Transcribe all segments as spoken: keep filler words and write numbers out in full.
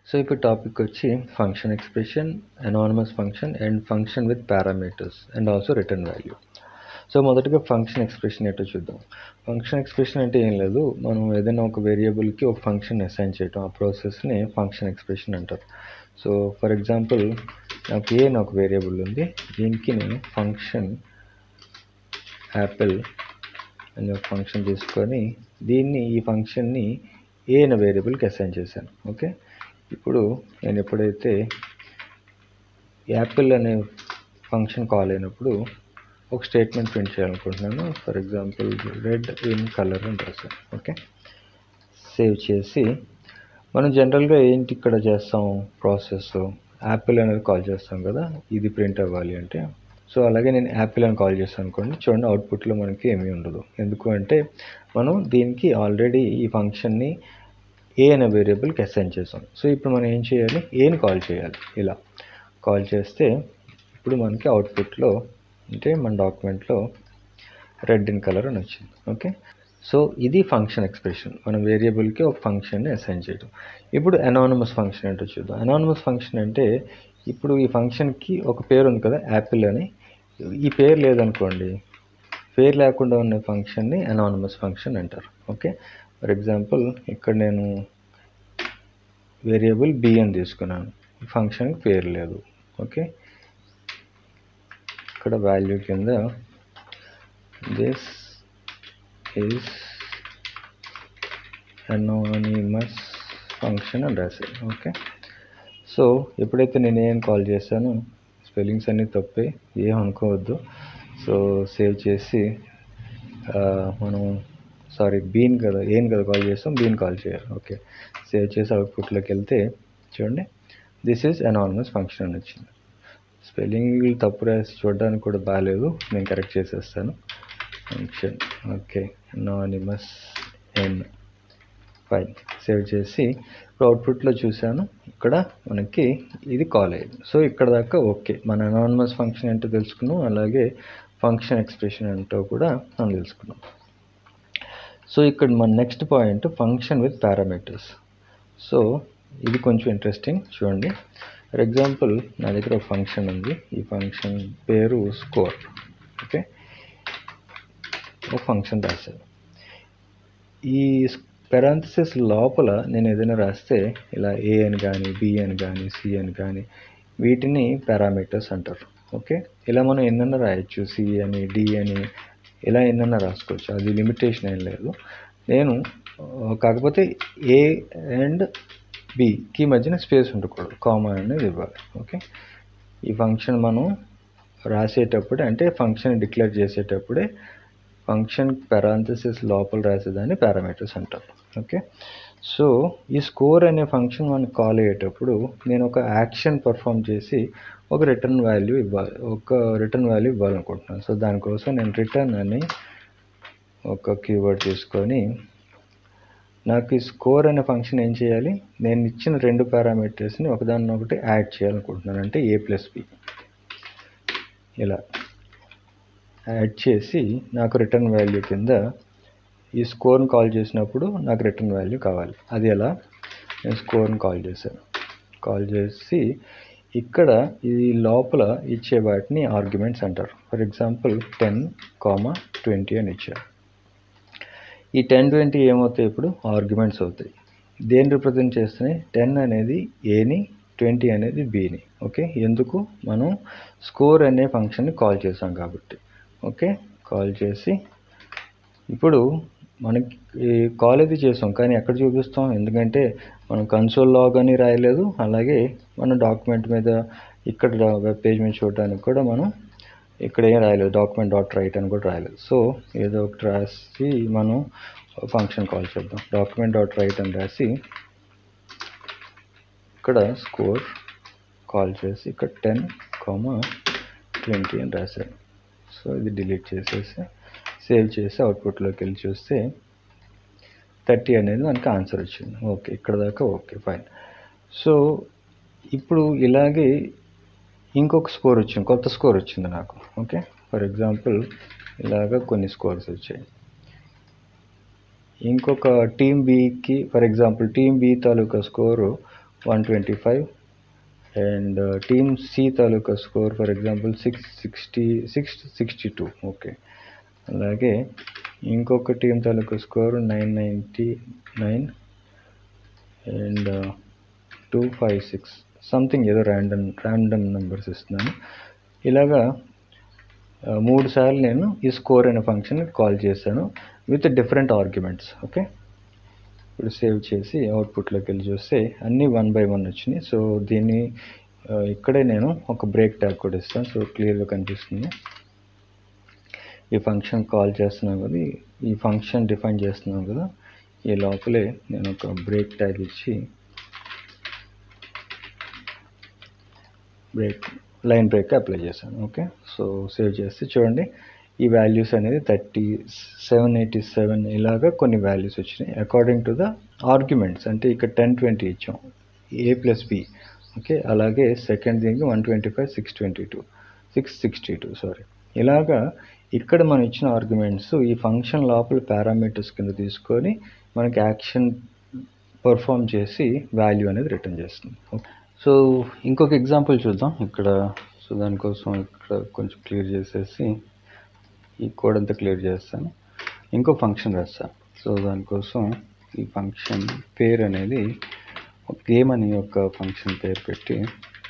So ఇప్పుడు topic వచ్చి function expression, anonymous function and function with parameters and also return value. So మొదటగా function expression ఏంటో చూద్దాం. Function expression అంటే ఏం లేదు, మనం ఏదైనా ఒక వేరియబుల్కి ఒక ఫంక్షన్ అసైన్ చేయటం, ఆ ప్రాసెస్ని ఫంక్షన్ ఎక్స్ప్రెషన్ అంటారు. సో ఫర్ ఎగ్జాంపుల్ నాకు ఏ అని ఒక వేరియబుల్ ఉంది, దీనికి నేను ఫంక్షన్ యాపిల్ అనే ఒక ఫంక్షన్ తీసుకొని దీన్ని ఈ ఫంక్షన్ని ఏ అనే వేరియబుల్కి అసైన్ చేశాను. ఓకే, ఇప్పుడు నేను ఎప్పుడైతే యాపిల్ అనే ఫంక్షన్ కాల్ అయినప్పుడు ఒక స్టేట్మెంట్ ప్రింట్ చేయాలనుకుంటున్నాను. For example red in colour అని రాశాను. ఓకే, సేవ్ చేసి మనం జనరల్గా ఏంటి ఇక్కడ చేస్తాం, ప్రాసెస్ యాపిల్ అనేది కాల్ చేస్తాం కదా, ఇది ప్రింట్ అవ్వాలి అంటే. సో అలాగే నేను యాపిల్ అని కాల్ చేస్తాను అనుకోండి, చూడండి అవుట్పుట్లో మనకి ఏమీ ఉండదు. ఎందుకు అంటే మనం దీనికి ఆల్రెడీ ఈ ఫంక్షన్ని ఏ అనే వేరియబుల్కి అసైన్ చేసాం. సో ఇప్పుడు మనం ఏం చేయాలి, ఏని కాల్ చేయాలి. ఇలా కాల్ చేస్తే ఇప్పుడు మనకి అవుట్పుట్లో అంటే మన డాక్యుమెంట్లో రెడ్ ఇన్ కలర్ అని వచ్చింది. ఓకే, సో ఇది ఫంక్షన్ ఎక్స్ప్రెషన్, మనం వేరియబుల్కి ఒక ఫంక్షన్ని అసైన్ చేయడం. ఇప్పుడు అనానిమస్ ఫంక్షన్ ఏంటో చూద్దాం. అనానిమస్ ఫంక్షన్ అంటే ఇప్పుడు ఈ ఫంక్షన్కి ఒక పేరు ఉంది కదా యాపిల్ అని, ఈ పేరు లేదనుకోండి, పేరు లేకుండా ఉన్న ఫంక్షన్ని అనానిమస్ ఫంక్షన్ అంటారు. ఓకే, ఫర్ ఎగ్జాంపుల్ ఇక్కడ నేను వేరియబుల్ బి అని తీసుకున్నాను, ఈ ఫంక్షన్కి పేరు లేదు. ఓకే, ఇక్కడ వాల్యూ కింద దిస్ ఈజ్ అనానిమస్ ఫంక్షన్ అని రాశాను. ఓకే, సో ఎప్పుడైతే నేను ఏం కాల్ చేశాను, స్పెల్లింగ్స్ అన్నీ తప్పే, ఏం అనుకోవద్దు. సో సేవ్ చేసి మనం సారీ బీన్ కదా ఏం కదా కాల్ చేస్తాం, బీన్ కాల్ చేయాలి. ఓకే, సేవ్ చేసి అవుట్పుట్లోకి వెళ్తే చూడండి దిస్ ఈజ్ అనానిమస్ ఫంక్షన్ అని వచ్చింది. స్పెల్లింగ్ తప్పు రాసి చూడడానికి కూడా బాగాలేదు, నేను కరెక్ట్ చేసేస్తాను. ఫంక్షన్ ఓకే అనానిమస్ ఎన్ ఫైన్, సేవ్ చేసి ఇప్పుడు అవుట్పుట్లో చూశాను, ఇక్కడ మనకి ఇది కాల్ అయ్యింది. సో ఇక్కడ దాకా ఓకే, మన అనానిమస్ ఫంక్షన్ ఏంటో తెలుసుకున్నాం, అలాగే ఫంక్షన్ ఎక్స్ప్రెషన్ ఏంటో కూడా మనం తెలుసుకున్నాం. సో ఇక్కడ మన next point function with parameters. So ఇది కొంచెం ఇంట్రెస్టింగ్, చూడండి. ఫర్ ఎగ్జాంపుల్ నా దగ్గర ఒక ఫంక్షన్ ఉంది, ఈ ఫంక్షన్ పేరు స్కోర్. ఓకే, ఒక ఫంక్షన్ రాశాను. ఈ పెరాంథసిస్ లోపల నేను ఏదైనా రాస్తే ఇలా ఏ అని కానీ బి అని కానీ సి అని కానీ వీటిని పారామీటర్స్ అంటారు. ఓకే, ఇలా మనం ఎన్నన్నా రాయొచ్చు, సి అని డి అని ఇలా ఎన్నన్నా రాసుకోవచ్చు, అది లిమిటేషన్ ఏం లేదు. నేను కాకపోతే ఏ అండ్ బికి మధ్యన స్పేస్ ఉండకూడదు, కామా అనేది ఇవ్వాలి. ఓకే, ఈ ఫంక్షన్ మనం రాసేటప్పుడే అంటే ఫంక్షన్ డిక్లేర్ చేసేటప్పుడే ఫంక్షన్ పారాంథసిస్ లోపల రాసేదాన్ని పారామీటర్స్ అంటారు. ఓకే, సో ఈ స్కోర్ అనే ఫంక్షన్ మనకి కాల్ అయ్యేటప్పుడు నేను ఒక యాక్షన్ పర్ఫామ్ చేసి ఒక రిటర్న్ వాల్యూ ఇవ్వాలి, ఒక రిటర్న్ వాల్యూ ఇవ్వాలనుకుంటున్నాను. సో దానికోసం నేను రిటర్న్ అని ఒక కీవర్డ్ తీసుకొని నాకు ఈ స్కోర్ అనే ఫంక్షన్ ఏం చేయాలి, నేను ఇచ్చిన రెండు పారామీటర్స్ని ఒకదాన్ని ఒకటి యాడ్ చేయాలనుకుంటున్నాను, అంటే ఏ ప్లస్ బి ఇలా యాడ్ చేసి నాకు రిటర్న్ వాల్యూ కింద ఈ స్కోర్ని కాల్ చేసినప్పుడు నాకు రిటర్న్ వాల్యూ కావాలి. అది ఎలా, నేను స్కోర్ని కాల్ చేశాను, కాల్ చేసి ఇక్కడ ఈ లోపల ఇచ్చే వాటిని ఆర్గ్యుమెంట్స్ అంటారు. For example ten comma twenty అని ఇచ్చారు. ఈ టెన్ ట్వంటీ ఏమవుతాయి, ఇప్పుడు ఆర్గ్యుమెంట్స్ అవుతాయి. దేన్ని రిప్రజెంట్ చేస్తున్నాయి, టెన్ అనేది ఏని, ట్వంటీ అనేది బిని. ఓకే, ఎందుకు, మనం స్కోర్ అనే ఫంక్షన్ని కాల్ చేసాం కాబట్టి. ఓకే, కాల్ చేసి ఇప్పుడు మనకి కాల్ అయితే చేసాం కానీ ఎక్కడ చూపిస్తాం, ఎందుకంటే మనం కన్సోల్ లాగ్ అని రాయలేదు, అలాగే మన డాక్యుమెంట్ మీద ఇక్కడ వెబ్ పేజ్ మీద చూడడానికి కూడా మనం ఇక్కడ ఏం రాయలేదు, డాక్యుమెంట్ డాట్ రైట్ అని కూడా రాయలేదు. సో ఏదో ఒకటి రాసి మనం ఫంక్షన్ కాల్ చేద్దాం, డాక్యుమెంట్ డాట్ రైట్ అని రాసి ఇక్కడ స్కోర్ కాల్ చేసి ఇక్కడ టెన్ కామా ట్వంటీ అని రాశాను. సో ఇది డిలీట్ చేసేసి సేవ్ చేసి అవుట్పుట్లోకి వెళ్ళి చూస్తే థర్టీ అనేది మనకి ఆన్సర్ వచ్చింది. ఓకే, ఇక్కడ దాకా ఓకే ఫైన్. సో ఇప్పుడు ఇలాగే ఇంకొక స్కోర్ వచ్చింది, కొత్త స్కోర్ వచ్చింది నాకు. ఓకే, ఫర్ ఎగ్జాంపుల్ ఇలాగ కొన్ని స్కోర్స్ వచ్చాయి. ఇంకొక టీమ్ బికి ఫర్ ఎగ్జాంపుల్ టీమ్ బి తాలూకా score one twenty five and team C తాలూకా score for example six sixty six sixty two okay. అలాగే ఇంకొక టీం తాలూకా score nine ninety nine and two five six something ఏదో random random numbers ఇస్తున్నాను. ఇలాగా మూడు సార్లు నేను ఈ స్కోర్ అనే ఫంక్షన్ కాల్ చేశాను విత్ డిఫరెంట్ ఆర్గ్యుమెంట్స్. ఓకే, ఇప్పుడు సేవ్ చేసి అవుట్పుట్లోకి వెళ్ళి చూస్తే అన్నీ వన్ బై వన్ వచ్చినాయి. సో దీన్ని ఇక్కడే నేను ఒక బ్రేక్ ట్యాగ్ కూడా ఇస్తాను. సో క్లియర్గా కనిపిస్తుంది. ఈ ఫంక్షన్ కాల్ చేస్తున్నాం కదా, ఈ ఫంక్షన్ డిఫైన్ చేస్తున్నాం కదా, ఈ లోపలే నేను ఒక బ్రేక్ ట్యాగ్ ఇచ్చి బ్రేక్ లైన్ బ్రేక్ అప్లై చేశాను. ఓకే, సో సేవ్ చేస్తే చూడండి ఈ వాల్యూస్ అనేది థర్టీ సెవెన్ ఎయిటీ సెవెన్ ఇలాగా కొన్ని వాల్యూస్ వచ్చినాయి అకార్డింగ్ టు ద ఆర్గ్యుమెంట్స్. అంటే ఇక్కడ టెన్ ట్వంటీ ఇచ్చాం ఏ ప్లస్ బి. ఓకే, అలాగే సెకండ్ దీనికి one twenty five six twenty two six sixty two sorry ఇలాగా ఇక్కడ మనం ఇచ్చిన ఆర్గ్యుమెంట్స్ ఈ ఫంక్షన్ లోపల పారామీటర్స్ కింద తీసుకొని మనకి యాక్షన్ పర్ఫామ్ చేసి వాల్యూ అనేది రిటర్న్ చేస్తుంది. ఓకే, సో ఇంకొక ఎగ్జాంపుల్ చూద్దాం ఇక్కడ. సో దానికోసం ఇక్కడ కొంచెం క్లియర్ చేసేసి ఈ కోడ్ అంతా క్లియర్ చేస్తాను. ఇంకో ఫంక్షన్ రాస్తాను. సో దానికోసం ఈ ఫంక్షన్ పేరు అనేది గేమ్ అని ఒక ఫంక్షన్ పేరు పెట్టి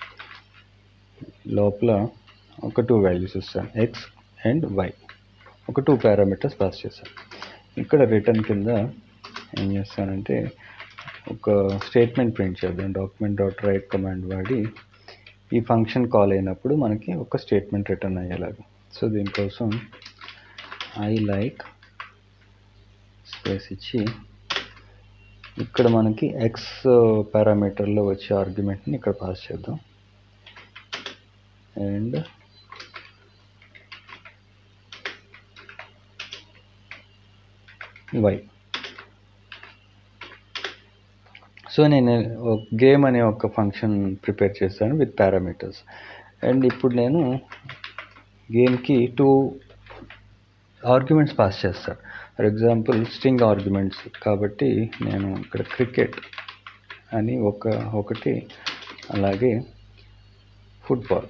లోపల ఒక టూ వాల్యూస్ ఇస్తాను, ఎక్స్ అండ్ వై. ఒక టూ పారామీటర్స్ పాస్ చేశాను. ఇక్కడ రిటర్న్ కింద ఏం చేస్తానంటే ఒక స్టేట్మెంట్ ప్రింట్ చేద్దాం. డాక్యుమెంట్ డాట్ రైట్ కమాండ్ వాడి ఈ ఫంక్షన్ కాల్ అయినప్పుడు మనకి ఒక స్టేట్మెంట్ రిటర్న్ అయ్యేలాగా. సో దీనికోసం ఐ లైక్ స్పేస్ ఇచ్చి ఇక్కడ మనకి ఎక్స్ పారామీటర్లో వచ్చే ఆర్గ్యుమెంట్ని ఇక్కడ పాస్ చేద్దాం అండ్ వై. సో నేను గేమ్ అనే ఒక ఫంక్షన్ ప్రిపేర్ చేస్తాను విత్ పారామీటర్స్. అండ్ ఇప్పుడు నేను గేమ్కి టూ ఆర్గ్యుమెంట్స్ పాస్ చేస్తాను. ఫర్ ఎగ్జాంపుల్ స్ట్రింగ్ ఆర్గ్యుమెంట్స్ కాబట్టి నేను ఇక్కడ క్రికెట్ అని ఒక ఒకటి అలాగే football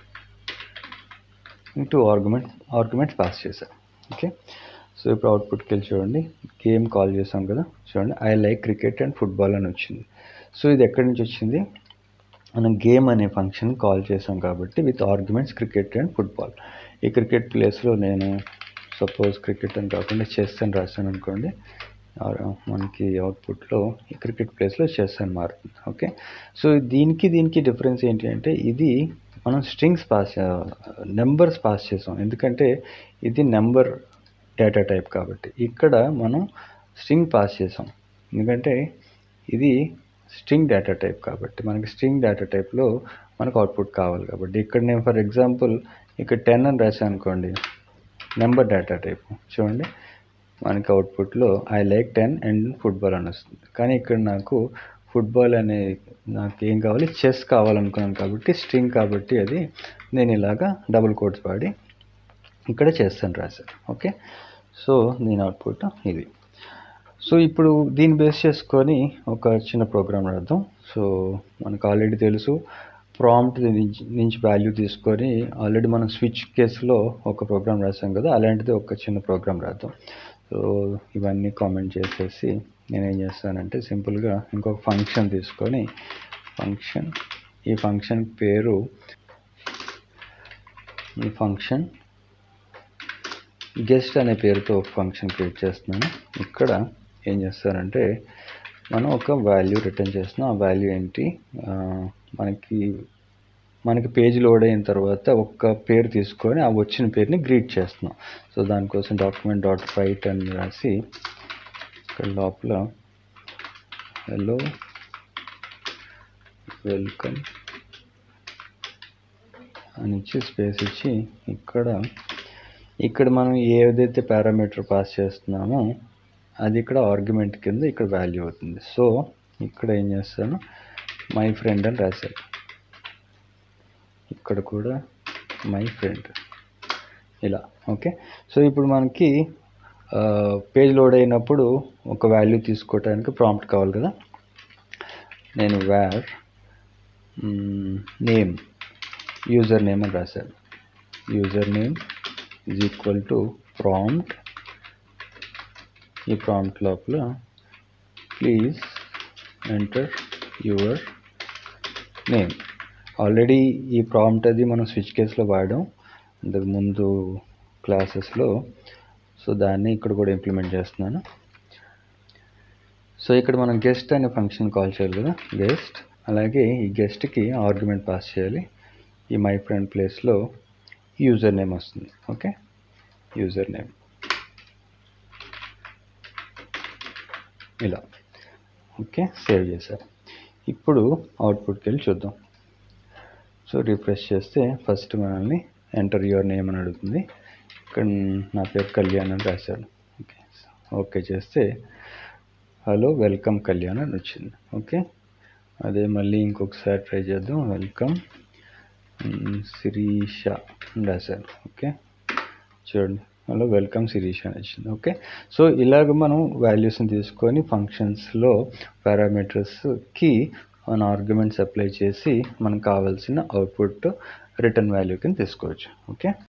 two argument arguments pass చేశాను. ఓకే, సో ఇప్పుడు అవుట్పుట్కి వెళ్ళి చూడండి గేమ్ కాల్ చేసాం కదా, చూడండి I like cricket and football అని వచ్చింది. సో ఇది ఎక్కడి నుంచి వచ్చింది? మనం గేమ్ అనే ఫంక్షన్ కాల్ చేసాం కాబట్టి with arguments cricket and football. ఈ క్రికెట్ ప్లేస్లో నేను సపోజ్ క్రికెట్ అని కాకుండా చెస్ అని రాశాను అనుకోండి, మనకి అవుట్పుట్లో ఈ క్రికెట్ ప్లేస్లో చెస్ అని మారుతుంది. ఓకే, సో దీనికి దీనికి డిఫరెన్స్ ఏంటి అంటే ఇది మనం స్ట్రింగ్స్ పాస్ నెంబర్స్ పాస్ చేసాం, ఎందుకంటే ఇది నెంబర్ డేటా టైప్ కాబట్టి. ఇక్కడ మనం స్ట్రింగ్ పాస్ చేసాం ఎందుకంటే ఇది స్ట్రింగ్ డేటా టైప్ కాబట్టి. మనకి స్ట్రింగ్ డేటా టైప్లో మనకు అవుట్పుట్ కావాలి కాబట్టి. ఇక్కడ నేను ఫర్ ఎగ్జాంపుల్ ఇక్కడ టెన్ అని రాశాను అనుకోండి, నెంబర్ డేటా టైప్. చూడండి మనకి అవుట్పుట్లో I like ten and football అని వస్తుంది. కానీ ఇక్కడ నాకు ఫుట్బాల్ అనే నాకు ఏం కావాలి, చెస్ కావాలనుకున్నాను కాబట్టి స్ట్రింగ్ కాబట్టి అది నేను ఇలాగా డబుల్ కోట్స్ వాడి ఇక్కడ చేస్తాను రాశాను. ఓకే, సో దీని అవుట్పుట్ ఇది. సో ఇప్పుడు దీన్ని బేస్ చేసుకొని ఒక చిన్న ప్రోగ్రామ్ రాద్దాం. సో మనకు ఆల్రెడీ తెలుసు ప్రాంప్ట్ నుంచి వాల్యూ తీసుకొని ఆల్రెడీ మనం స్విచ్ కేసులో ఒక ప్రోగ్రామ్ రాసాం కదా, అలాంటిది ఒక చిన్న ప్రోగ్రామ్ రాద్దాం. సో ఇవన్నీ కామెంట్ చేసేసి నేనేం చేస్తానంటే సింపుల్గా ఇంకొక ఫంక్షన్ తీసుకొని ఫంక్షన్ ఈ ఫంక్షన్ పేరు ఈ ఫంక్షన్ గెస్ట్ అనే పేరుతో ఒక ఫంక్షన్ క్రియేట్ చేస్తున్నాను. ఇక్కడ ఏం చేస్తారంటే మనం ఒక వాల్యూ రిటర్న్ చేస్తున్నాం. ఆ వాల్యూ ఏంటి, మనకి మనకి పేజ్ లోడ్ అయిన తర్వాత ఒక పేరు తీసుకొని ఆ వచ్చిన పేరుని గ్రీట్ చేస్తున్నాం. సో దానికోసం డాక్యుమెంట్ డాట్ రైట్ అని రాసి ఇక్కడ లోపల హలో వెల్కమ్ అని ఇచ్చి స్పేస్ ఇచ్చి ఇక్కడ ఇక్కడ మనం ఏదైతే పారామీటర్ పాస్ చేస్తున్నామో అది ఇక్కడ ఆర్గ్యుమెంట్ కింద ఇక్కడ వాల్యూ అవుతుంది. సో ఇక్కడ ఏం చేస్తాను, మై ఫ్రెండ్ అని రాశాను. ఇక్కడ కూడా మై ఫ్రెండ్ ఇలా. ఓకే, సో ఇప్పుడు మనకి పేజ్ లోడ్ అయినప్పుడు ఒక వాల్యూ తీసుకోవడానికి ప్రాంప్ట్ కావాలి కదా. నేను వేర్ నేమ్ యూజర్ నేమ్ అని రాశాను. User name is equal to prompt. ఈ ప్రాంప్ట్ లోపల please enter your name. Already ఈ ప్రాంప్ట్ అది మనం స్విచ్ కేసులో వాడాం ఇంతకు ముందు క్లాసెస్లో. సో దాన్ని ఇక్కడ కూడా ఇంప్లిమెంట్ చేస్తున్నాను. సో ఇక్కడ మనం గెస్ట్ అనే ఫంక్షన్ కాల్ చేయాలి కదా, గెస్ట్. అలాగే ఈ గెస్ట్కి ఆర్గ్యుమెంట్ పాస్ చేయాలి. ఈ మై ఫ్రెండ్ ప్లేస్లో యూజర్ నేమ్ వస్తుంది. ఓకే, యూజర్ నేమ్ ఇలా. ఓకే, సేవ్ చేశారు. ఇప్పుడు అవుట్పుట్కి వెళ్ళి చూద్దాం. సో రిఫ్రెష్ చేస్తే ఫస్ట్ మనల్ని ఎంటర్ యువర్ నేమ్ అని అడుగుతుంది. ఇక్కడ నా పేరు కళ్యాణ్ అని రాశాను. ఓకే, ఓకే చేస్తే హలో వెల్కమ్ కళ్యాణ్ అని వచ్చింది. ఓకే, అదే మళ్ళీ ఇంకొకసారి ట్రై చేద్దాం. వెల్కమ్ శిరీష అని రాశాను. ఓకే, చూడండి హలో వెల్కమ్ శిరీష అని వచ్చింది. ఓకే, సో ఇలాగ మనం వాల్యూస్ని తీసుకొని ఫంక్షన్స్లో పారామీటర్స్కి మన ఆర్గ్యుమెంట్స్ అప్లై చేసి మనకు కావాల్సిన అవుట్పుట్ రిటర్న్ వాల్యూ కింద తీసుకోవచ్చు. ఓకే.